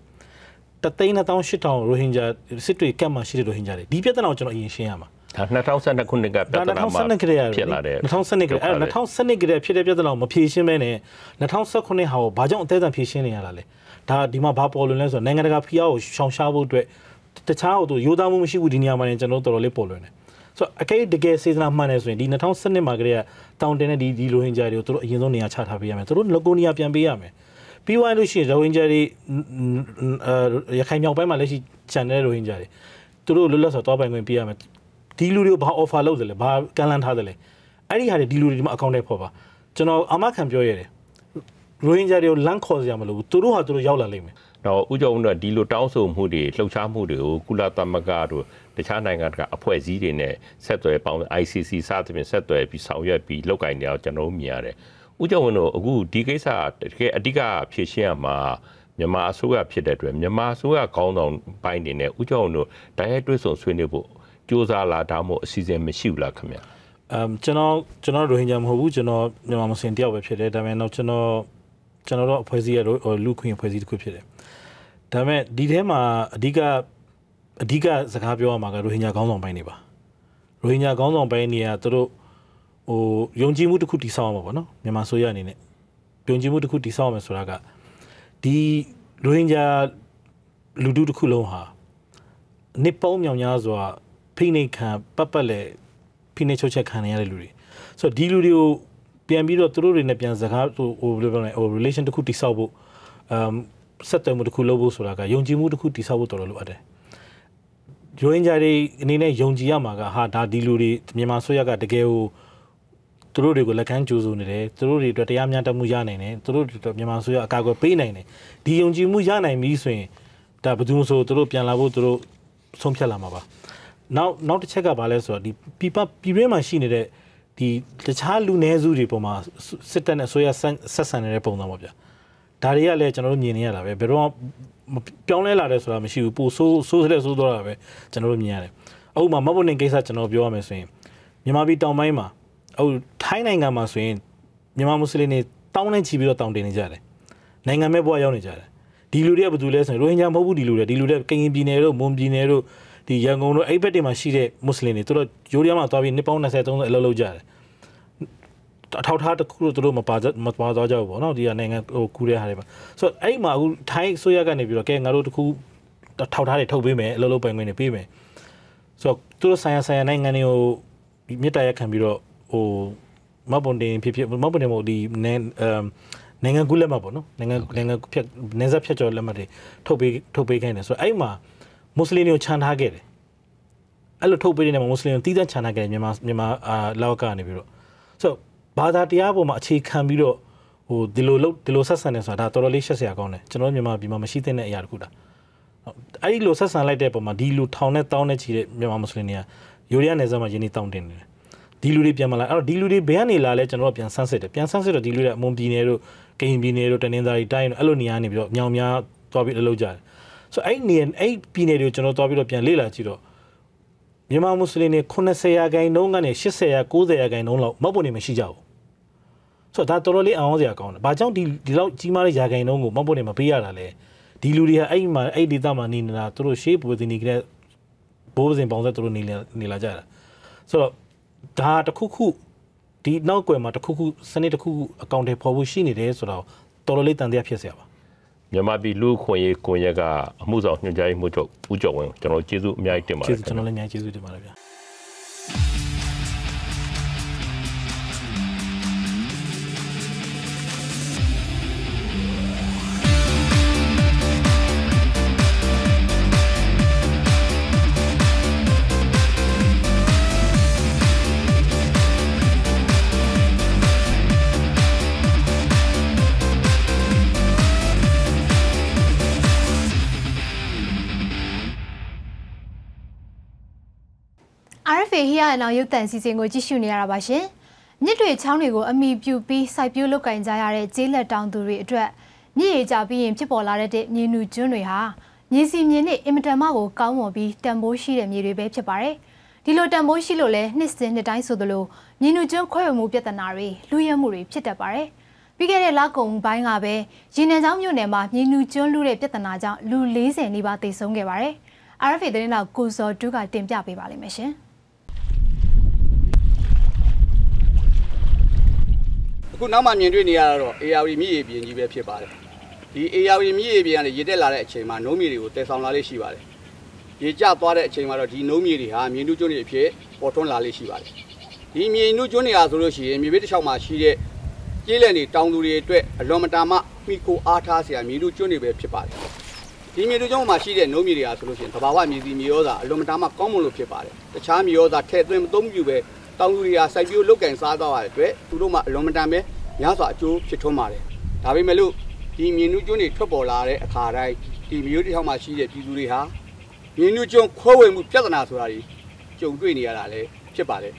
H: 328,000ရိုဟင်ဂျာစစ်တွေကပ်မှာရှိတဲ့ရိုဟင်ဂျာတွေဒီပြဿနာကိုကျွန်တော်အရင်ရှင်းရမှာ
Q: 2012ခုနှစ်ကပြဿနာမှာဖြစ်လာတယ်
H: 2012ကအဲ့2012ကဖြစ်တဲ့ပြဿနာကိုမဖြေရှင်းမဲနဲ့2019ဟာကိုဘာကြောင့်အသေးအံဖြေရှင်းနေရတာလဲဒါဒီမှာဘာပေါ်လွင်လဲဆိုတော့နိုင်ငံတကာဖိအားကိုရှောင်ရှားဖို့အတွက်တခြားဟိုတို့ရိုးသားမှုမရှိဘူးဒီနေရာမှာလည်းကျွန်တော်တော်တော်လေးပေါ်လွင်တယ်ဆိုတော့အကဲတကယ်စေတနာမှန်တယ်ဆိုရင်ဒီ2012မှာကလေးကတောင်တင်တဲ့ဒီရိုဟင်ဂျာတွေကိုတို့အရင်ဆုံးနေရာချထားပေးရမယ်တို့လကိုနီယာပြန်ပေးရမယ်ပြီးသွားလို့ရှိရင်ရိုဟင်ဂျာတွေရခိုင်မြောက်ပိုင်းမှာလက်ရှိခြံတဲ့ရိုဟင်ဂျာတွေတို့လွတ်လပ်စွာတောပိုင်ခွင့်ပေးရမယ်ဒီလူတွေကိုဘာ offer လုပ်တယ်လဲဘာကမ်းလှမ်းထားတယ်လဲအဲ့ဒီဟာတွေဒီလူတွေဒီမှာ account ထဲပေါ်ပါကျွန်တော်အမခံပြောရတယ်ရိုဟင်ဂျာတွေကိုလမ်းခေါ်စရာမလိုဘူးတို့ဟာတို့ရောက်လာလိမ့်မယ်
Q: တော့ဥကြုံတို့ဒီလိုတောင်းဆိုမှုတွေလှုပ်ရှားမှုတွေကိုကုလသမဂ္ဂတို့တခြားနိုင်ငံကအဖွဲ့အစည်းတွေနဲ့ဆက်သွယ်ပေါင်း ICC စသဖြင့်ဆက်သွယ်ပြီးဆောင်ရွက်ပြီးလုပ်ကိုင်နေအောင်ကျွန်တော်မြင်ရတယ်ဥကြုံတို့အခုဒီကိစ္စတကယ်အဓိကဖြေရှင်းရမှာမြန်မာအစိုးရဖြစ်တဲ့အတွက်မြန်မာအစိုးရခေါင်းဆောင်ပိုင်းတွေနဲ့ဥကြုံတို့တိုက်ရိုက်တွေ့ဆုံဆွေးနွေးဖို့ကြိုးစားလာတာမို့အစီအစဉ်မရှိဘူးလားခင်ဗျာ
H: ကျွန်တော်ရိုဟင်ဂျာမဟုတ်ဘူးကျွန်တော်မြန်မာမွတ်စလင်တယောက်ပဲဖြစ်တယ်ဒါပေမဲ့တော့ကျွန်တော်တို့အဖွဲ့အစည်းရလူခွင့်အဖွဲ့အစည်းတစ်ခုဖြစ်တယ်ဒါပေမဲ့ဒီထဲမှာအဓိကစကားပြောရမှာကရိုဟင်ဂျာခေါင်းဆောင်ပိုင်းတွေပါရိုဟင်ဂျာခေါင်းဆောင်ပိုင်းတွေကသူတို့ဟိုယုံကြည်မှုတစ်ခုတည်ဆောက်အောင်ပါပေါ့နော်မြန်မာဆိုရအနေနဲ့ယုံကြည်မှုတစ်ခုတည်ဆောက်မယ်ဆိုတာကဒီရိုဟင်ဂျာလူထုတစ်ခုလုံးဟာနှစ်ပေါင်းမြောင်များစွာဖိနှိပ်ခံပတ်လေဖိနှိပ်ချုပ်ချက်ခံရတဲ့လူတွေဆိုတော့ဒီလူတွေကိုပြန်ပြီးတော့သူတို့တွေနဲ့ပြန်စကားဟိုဘယ်လိုပြောလဲဟို relation တစ်ခုတည်ဆောက်ဖို့ဆက်သွယ်မှုတစ်ခုလုပ်ဖို့ဆိုတာကယုံကြည်မှုတစ်ခုတည်ဆောက်ဖို့တော်တော်လိုအပ်တယ်ရိုဟင်ဂျာတွေအနေနဲ့ယုံကြည်ရမှာကဟာဒါဒီလူတွေမြန်မာဆိုရကတကယ်ကိုသူတို့တွေကိုလက်ခံကြိုးစိုးနေတယ်သူတို့တွေအတွက်တရားမျှတမှုရနိုင်တယ်သူတို့တွေမြန်မာဆိုရအကာအကွယ်ပေးနိုင်တယ်ဒီယုံကြည်မှုရနိုင်ပြီဆိုရင်ဒါဘယ်သူမှဆိုသူတို့ပြန်လာဖို့သူတို့ဆုံးဖြတ်လာမှာပါနောက်တစ်ချက်ကဘာလဲဆိုတော့ဒီပြည်တွင်းမှာရှိနေတဲ့ဒီတခြားလူနည်းစုတွေပုံမှာစစ်တပ်နဲ့ဆိုရဆက်ဆံနေတဲ့ပုံစံပေါ့ဗျာဒါတွေကလည်းကျွန်တော်တို့မြင်နေရတာပဲဘယ်တော့ပြောင်းလဲလာတယ်ဆိုတာမရှိဘူးပိုဆိုးတဲ့ဆိုးတော့တာပဲကျွန်တော်တို့မြင်ရတယ်အခုမှမဟုတ်တဲ့ကိစ္စကျွန်တော်ပြောရမယ်ဆိုရင်မြန်မာပြည်တောင်ပိုင်းမှာအခုထိုင်းနိုင်ငံမှာဆိုရင်မြန်မာမွတ်စလင်တွေတောင်းနေချီပြီးတော့တောင်းတင်နေကြတယ်နိုင်ငံမဲ့ဘဝရောက်နေကြတယ်ဒီလူတွေကဘာလို့လဲဆိုရင်ရိုဟင်ဂျာမဟုတ်ဘူးဒီလူတွေကရင်ပြည်နယ်တို့မွန်ပြည်နယ်တို့ဒီရန်ကုန်တို့အဲ့ဘက်တွေမှာရှိတဲ့မွတ်စလင်တွေသူတို့ဂျိုးရီးယားမှာသွားပြီးနှစ်ပေါင်း20 30အလုပ်လုပ်ကြတယ်အထောက်ထားတစ်ခုတို့သူတို့မပါသွားကြဘူးပေါ့နော်ဒီကနိုင်ငံဟိုကူးတဲ့ဟာတွေပါဆိုတော့အဲ့မှာအခုထိုင်းဆိုရကနေပြီးတော့ကဲငါတို့တစ်ခုထောက်ထားတွေထုတ်ပေးမယ်အလုပ်လုပ်ပိုင်ခွင့်တွေပေးမယ်ဆိုတော့သူတို့ဆိုင်ရာနိုင်ငံတွေကိုမြစ်တာရက်ခံပြီးတော့ဟိုမပွန်တင်ဖြစ်မပွန်တင်မို့ဒီနိုင်ငံကူးလက်မှတ်ပေါ့နော်နိုင်ငံဖြတ်နေဆက်ဖြတ်ကျော်လက်မှတ်တွေထုတ်ပေးခိုင်းတယ်ဆိုတော့အဲ့မှာမွတ်စလင်တွေကိုခြံထားခဲ့တယ်အဲ့လိုထုတ်ပေးတဲ့နေမှာမွတ်စလင်တွေတီးသန့်ခြံထားခဲ့တယ်မြန်မာလောက်ကနေပြီးတော့ဆိုတော့ဘာသာတရားပေါ်မှာအခြေခံပြီးတော့ဟိုဒီလိုဆက်ဆံနေဆိုတာဒါတော်တော်လေးရှက်စရာကောင်းတယ်ကျွန်တော်မြန်မာပြည်မှာမရှိတဲ့အရာတခုတာအဲ့ဒီလိုဆက်ဆံလိုက်တဲ့ပုံမှာဒီလူထောင်နဲ့တောင်းနဲ့ချီတဲ့မြန်မာမွတ်စလင်တွေကယူရီးယားနယ်စပ်မှာယင်းနေတောင်းတင်နေတယ်ဒီလူတွေပြန်မလာအဲ့တော့ဒီလူတွေဘယ်ကနေလာလဲကျွန်တော်တို့ပြန်ဆန်းစစ်တယ်ပြန်ဆန်းစစ်တော့ဒီလူတွေအမွန်ပြည်နယ်တို့ကရင်ပြည်နယ်တို့တနင်္သာရီတိုင်းတို့အဲ့လိုနေရာနေပြီးတော့မြောင်များသွားပြီးအလုပ်ကြတယ်ဆိုအဲ့ပြည်နယ်တွေကိုကျွန်တော်သွားပြီးတော့ပြန်လေ့လာကြည့်တော့မြန်မာမွတ်စလင်တွေ90ရာခိုင်နှုန်းကနေ80ရာ90ရာခိုင်နှုန်းလောက်မဟုတ်ဘူးနေမရှိကြဘူးဆိုတော့ဒါတော်တော်လေးအောင်စရာကောင်းတယ်ဘာကြောင့်ဒီလောက်ကြီးမားတဲ့ရာခိုင်နှုန်းကိုမဟုတ်ဘူးနေမပေးရတာလဲဒီလူတွေဟာအဲ့ဒေသမှာနေနေတာသူတို့ရှေးပုံစံနေကြတဲ့ဘိုးစဉ်ပေါင်းဆက်သူတို့နေလာကြတာဆိုတော့ဒါတခုဒီနောက်ကွယ်မှာတခုစနစ်တခုအကောင့်တွေပေါ်ဖို့ရှိနေတယ်ဆိုတော့တော်တော်လေးတန်တရားဖြစ်စရာပါ
Q: မြန်မာပြည်လူခွင့်ရေးကွန်ရက်ကအမှုဆောင်ညွှန်ကြားရေးမှူးချုပ်ဦးကျော်ဝင်းကျွန်တော်ကျေးဇူးအများကြီးတင်ပါတယ်
H: ကျွန်တော်လည်းအများကြီးကျေးဇူးတင်ပါတယ်ဗျာ
A: RFA ဟိယအနောက်ရုပ်သံစီစဉ်ကိုကြည့်ရှုနေရတာပါရှင်။မြစ်တွေချောင်းတွေကိုအမိပြုပြီးစိုက်ပျိုးလုပ်ကင်ကြရတဲ့ကျေးလက်တောင်သူတွေအတွက်မြစ်ရေကြပြီးရင်ဖြစ်ပေါ်လာတဲ့မြေနုကျွန်းတွေဟာမြေစီမြေနဲ့အင်မတန်မှကိုကောင်းမွန်ပြီးတန်ဖိုးရှိတဲ့မြေတွေပဲဖြစ်ပါတယ်။ဒီလိုတန်မိုးရှိလို့လဲနှစ်စဉ်နှစ်တိုင်းဆိုသလိုမြေနုကျွန်းခွဲဝေမှုပြဿနာတွေလူရဲမှုတွေဖြစ်တတ်ပါတယ်ပြီးခဲ့တဲ့လကုန်ပိုင်းကပဲရေနံချောင်းမြို့နယ်မှာမြေနုကျွန်းလူတဲ့ပြဿနာကြောင့်လူ40နီးပါးသေဆုံးခဲ့ပါတယ် RFA သတင်းတော်ကိုစောတူးကတင်ပြပေးပါလိမ့်မယ်ရှင်
R: အခုနောက်မှမြင်တွေ့နေရတော့ AR မြစ်ရေပြင်ကြီးပဲဖြစ်ပါတယ်ဒီ AR မြစ်ရေပြင်ကနေရေတက်လာတဲ့အချိန်မှာနှုံးမြေတွေကိုတည်ဆောင်လာလေးရှိပါတယ်ရေကျသွားတဲ့အချိန်မှာတော့ဒီနှုံးမြေတွေဟာမြေနုကျွန်းတွေအဖြစ်ပေါ်ထွန်းလာလေးရှိပါတယ်ဒီမြေနုကျွန်းတွေဟာဆိုလို့ရှိရင်မြေဘေးတစ်လျှောက်မှာရှိတဲ့ကျေးလက်တွေတောင်သူတွေအတွက်အလွန်မတာမှမိကိုအားထားစရာမြေနုကျွန်းတွေပဲဖြစ်ပါတယ်ဒီမြေနုကျွန်းမှာရှိတဲ့နှုံးမြေတွေဟာဆိုလို့ရှိရင်သဘာဝမြေစီမြေရောစာအလွန်မတာမှကောင်းမွန်လို့ဖြစ်ပါတယ်တခြားမြေရောစာထည့်သွင်းမသုံးပြုပဲတောင်သူတွေဟာစိုက်ပျိုးလုပ်ကင်စားသွားရတဲ့အတွက်သူတို့မှအလွန်မတန်ပဲများစွာအကျိုးဖြစ်ထွန်းပါတယ်ဒါပေမဲ့လို့ဒီမြေနုကျွန်းတွေထွက်ပေါ်လာတဲ့အခါတိုင်းဒီမျိုးတစ်ထောင်မှာရှိတဲ့ပြည်သူတွေဟာမြေနုကျွန်းခွဲဝေမှုပြဿနာဆိုတာတွေကြုံတွေ့နေရတာလည်းဖြစ်ပါတယ်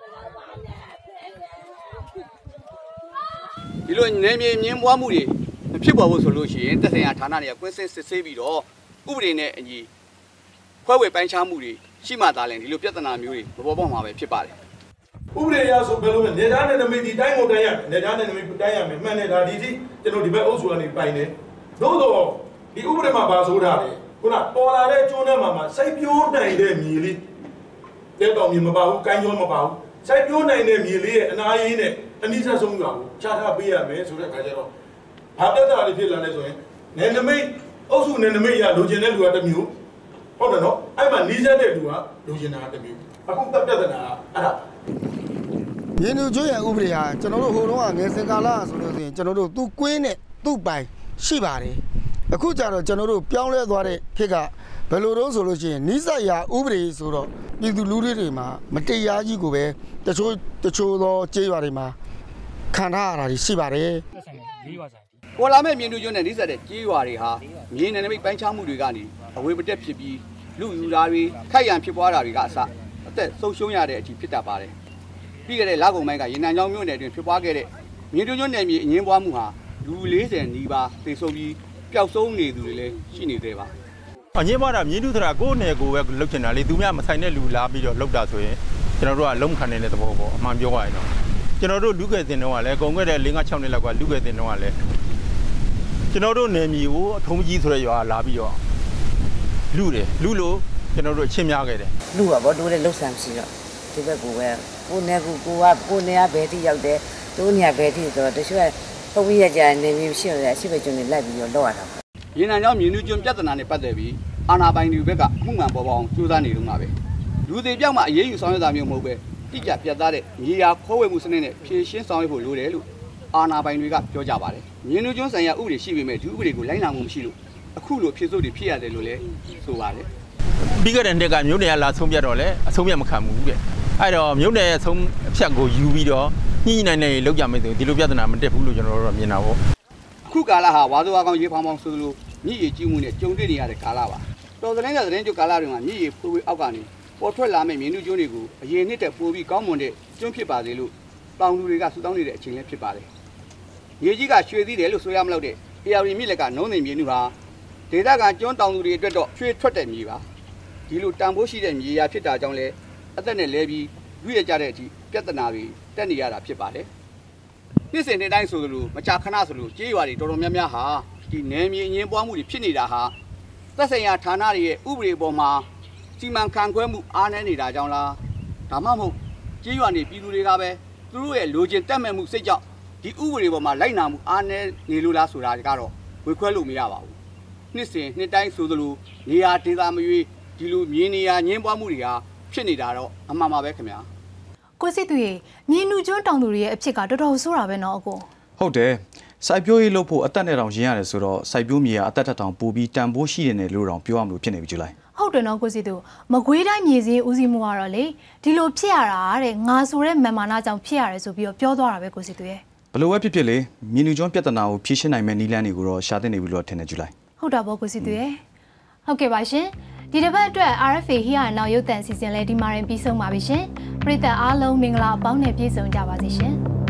R: ဒီလိုနယ်မြေမြင်းပွားမှုတွေမဖြစ်ပေါ်ဘူးဆိုလို့ရှိရင်သက်ဆိုင်ရာဌာနတွေကကွင်းဆင်းစစ်ဆေးပြီးတော့ဥပဒေနဲ့အညီခွဲဝေပိုင်းခြားမှုတွေရှိမှသာလဲဒီလိုပြဿနာမျိုးတွေမပေါ်ပေါက်မှာပဲဖြစ်ပါတယ်
S: ဥပဒေအရဆိုဘယ်လိုလဲနေသားနဲ့နမိတ်ဒီတိုင်းကိုတိုင်းရနေသားနဲ့နမိတ်တိုင်းရမယ်မှန်တယ်ဒါဒီထိကျွန်တော်ဒီဘက်အုပ်စုကနေပိုင်တယ်သို့တော့ဒီဥပဒေမှာပါဆိုတာလေခုနပေါ်လာတဲ့ကျွန်းထဲမှာစိုက်ပျိုးနိုင်တဲ့မြေလေးတဲတော်မြေမပါဘူးကိုင်းကျော်မပါဘူးစိုက်ပျိုးနိုင်တဲ့မြေလေးရဲ့အနာရင်းနဲ့အနိစ္စဆုံးရွာကိုချထားပေးရမယ်ဆိုတဲ့အခါကျတော့ဘာပြဿနာတွေဖြစ်လာလဲဆိုရင်နယ်နမိတ်အုပ်စုနယ်နမိတ်ရလိုချင်တဲ့လူကတစ်မျိုးဟုတ်တယ်နော်အဲ့မှာနီးစပ်တဲ့လူကလိုချင်တာတစ်မျိုးအခုပြဿနာအဲ့ဒါ
T: မြေနုကျွန်းရဲ့ဥပဒေဟာကျွန်တော်တို့ဟိုတုန်းကငယ်စဉ်ကာလဆိုလို့ဆိုရင်ကျွန်တော်တို့သူ့ကွင်းနဲ့သူ့ပိုင်ရှိပါတယ်အခုကျတော့ကျွန်တော်တို့ပြောင်းလဲသွားတဲ့ခေတ်ကဘယ်လိုတော့ဆိုလို့ရှိရင်နိစ္စရာဥပဒေဆိုတော့ပြည်သူလူထုတွေမှာမတရားကြီးကိုပဲတချို့သောကျေးရွာတွေမှာခံထားရတာရှိပါတယ်
R: ပေါ်လာမဲ့မြေနုကျွန်းနဲ့နိစ္စတဲ့ကျေးရွာတွေဟာမြေနယ်နိမိတ်ပိုင်းခြားမှုတွေကနေအဝေးမတက်ဖြစ်ပြီးလူယူတာတွေခိုက်ရန်ဖြစ်ပွားတာတွေကအစအသက်ဆုံးရှုံးရတဲ့အထိဖြစ်တတ်ပါတယ်ပြီးခဲ့တဲ့လကုန်ပိုင်းကရေနံချောင်းမြို့နယ်တွင်ဖြစ်ပွားခဲ့တဲ့မြေနုကျွန်းနယ်မြေအငင်းပွားမှုဟာလူ40နီးပါးသေဆုံးပြီးပျောက်ဆုံးနေသူတွေလည်းရှိနေသေးပါ
U: အငင်းပွားတာမြေနုဆိုတာကိုယ့်နယ်ကိုပဲလှုပ်ချင်တာလေသူများမဆိုင်တဲ့လူလာပြီးတော့လှုပ်တာဆိုရင်ကျွန်တော်တို့ကလုံးခံနေတဲ့သဘောပေါ့အမှန်ပြောရရင်တော့ကျွန်တော်တို့လူကယ်တင်တော့ကလည်းကုန်ခဲ့တဲ့5-6နှစ်လောက်ကလူကယ်တင်တော့ကလည်းကျွန်တော်တို့နယ်မြေကိုအထုံးကြီးဆိုတဲ့ရွာလာပြီးတော့လူလို့ကျွန်တော်တို့အချင်းများခဲ့တယ်
V: လူကဘောတိုးတဲ့လှုပ်ဆမ်းရှိတော့ဒီဘက်ကိုပဲကိုနယ်ကဘယ်ထိရောက်တယ်တို့နေရာဘယ်ထိဆိုတော့တချို့ကပုံပြရကြနေမျိုးရှိရအရှိပဲကျွန်းနေလိုက်ပြီးတော့လောက်ရတာ
R: ရေနံချောင်းမြေနုကျွန်းပြဿနာနဲ့ပတ်သက်ပြီးအာဏာပိုင်တွေဘက်ကအမှုမှန်ပေါ်ပေါအောင်ကြိုးစားနေတော့မှာပဲလူတွေပြောက်မှအရေးယူဆောင်ရွက်တာမျိုးမဟုတ်ပဲတိကျပြတ်သားတဲ့မြေယာခိုးဝေမှုစနစ်နဲ့ဖြည့်ရှင်းဆောင်ရွက်ဖို့လိုတယ်လို့အာဏာပိုင်တွေကပြောကြပါတယ်မြေနုကျွန်းဆိုင်ရာဥပဒေရှိပေမဲ့ဒီဥပဒေကိုလိုက်နာမှုမရှိလို့အခုလိုဖြစ်စိုးတွေဖြစ်ရတယ်လို့လည်းဆိုပါတယ်
U: ပြီးခဲ့တဲ့နှစ်ကမြို့နယ်ကလာဆုံးပြတော့လေအဆုံးပြမခံဘူးတဲ့အဲ့တော့မြို့နယ်ရဲ့ဆုံးအဖြတ်ကိုယူပြီးတော့ညှိနှိုင်းနေလောက်ကြမယ်ဆိုဒီလိုပြဿနာမတက်ဘူးလို့ကျွန်တော်တို့မြင်တာပေါ့
R: အခုကာလဟာဝါသဝါကောင်ရေဖောင်းဖောင်းဆိုလိုမြစ်ရေကြီးမှုနဲ့ကြုံတွေ့နေရတဲ့ကာလပါတော်သတင်းကြုတ်ကာလတွေမှာမြစ်ရေဖွေးဖွေးအောက်ကနေပေါ်ထွက်လာမဲ့မြေနုကျွန်းတွေကိုအရင်နှစ်တက်ပိုပြီးကောင်းမွန်တဲ့ကျွန်းဖြစ်ပါစေလို့တောင်သူတွေကဆူတောင်းနေတဲ့အချိန်လည်းဖြစ်ပါတယ်ရေကြီးကရွှေသီးတယ်လို့ဆိုရမလို့တဲ့ AR မြစ်လက်ကနှုံးနေမြေနုဟာဒေသခံကျွန်းတောင်သူတွေအတွက်တော့ရွှေထွက်တဲ့မြေပါဒီလိုတန်ဖိုးရှိတဲ့မြေယာဖြစ်တာကြောင့်လည်းအသက်နဲ့လဲပြီးရွေ့ရကြတဲ့အထိပြဿနာတွေတက်နေရတာဖြစ်ပါတယ်နှစ်စဉ်နှစ်တိုင်းဆိုလိုမကြာခဏဆိုလိုကြေးရွာတွေတော်တော်များများဟာဒီနယ်မြေအငင်းပွားမှုတွေဖြစ်နေတာဟာသက်ဆိုင်ရာဌာနတွေရဲ့ဥပဒေပေါ်မှာစီမံခန့်ခွဲမှုအားနည်းနေတာကြောင့်လားဒါမှမဟုတ်ကြေးရွာနေပြည်သူတွေကပဲသူတို့ရဲ့လိုချင်တက်မဲ့မှုစိတ်ကြောင့်ဒီဥပဒေပေါ်မှာလိုက်နာမှုအားနည်းနေလို့လားဆိုတာကတော့ဝေခွဲလို့မရပါဘူးနှစ်စဉ်နှစ်တိုင်းဆိုလိုနေရာဒေသမရွေးဒီလိုမြေနေရာငင်းပွားမှုတွေဟာဖြစ်နေတာတော့အမှန်ပါပဲခင်ဗျာ
A: ကိုစစ်သူရေမြေနုကျွန်းတောင်သူတွေရဲ့အဖြစ်ကတော်တော်ဆိုးတာပဲเนาะအကို
B: ဟုတ်တယ်စိုက်ပျိုးရေးလုပ်ဖို့အသက်နဲ့တောင်ရင်းရတယ်ဆိုတော့စိုက်ပျိုးမြေကအသက်ထက်တောင်ပိုပြီးတန်ဖိုးရှိတယ်လို့တောင်ပြောရမလို့ဖြစ်နေပြီကြည့်လိုက်
A: ဟုတ်တယ်နော်ကိုစစ်သူမကွေးတိုင်းမြေစင်းဦးစီးမှုကတော့လေဒီလိုဖြစ်ရတာတဲ့ငါဆိုတဲ့မန်မာနာကြောင့်ဖြစ်ရတယ်ဆိုပြီးတော့ပြောသွားတာပဲကိုစစ်သူရေ
B: ဘလို့ပဲဖြစ်ဖြစ်လေမြေနုကျွန်းပြဿနာကိုဖြေရှင်းနိုင်မယ့်နည်းလမ်းတွေကိုတော့ရှာသင့်နေပြီလို့ထင်နေကြည့်လိုက်
A: ဟုတ်တာပေါ့ကိုစစ်သူရေဟုတ်ကဲ့ပါရှင်ဒီတစ်ပတ်အတွက် RFA ဟီယာနောက်ရုပ်သံအစီအစဉ်လေးဒီမှာရင်ပြီးဆုံးပါပြီရှင်ပရိသတ်အားလုံးမင်္ဂလာအပေါင်းနဲ့ပြည့်စုံကြပါစေရှင်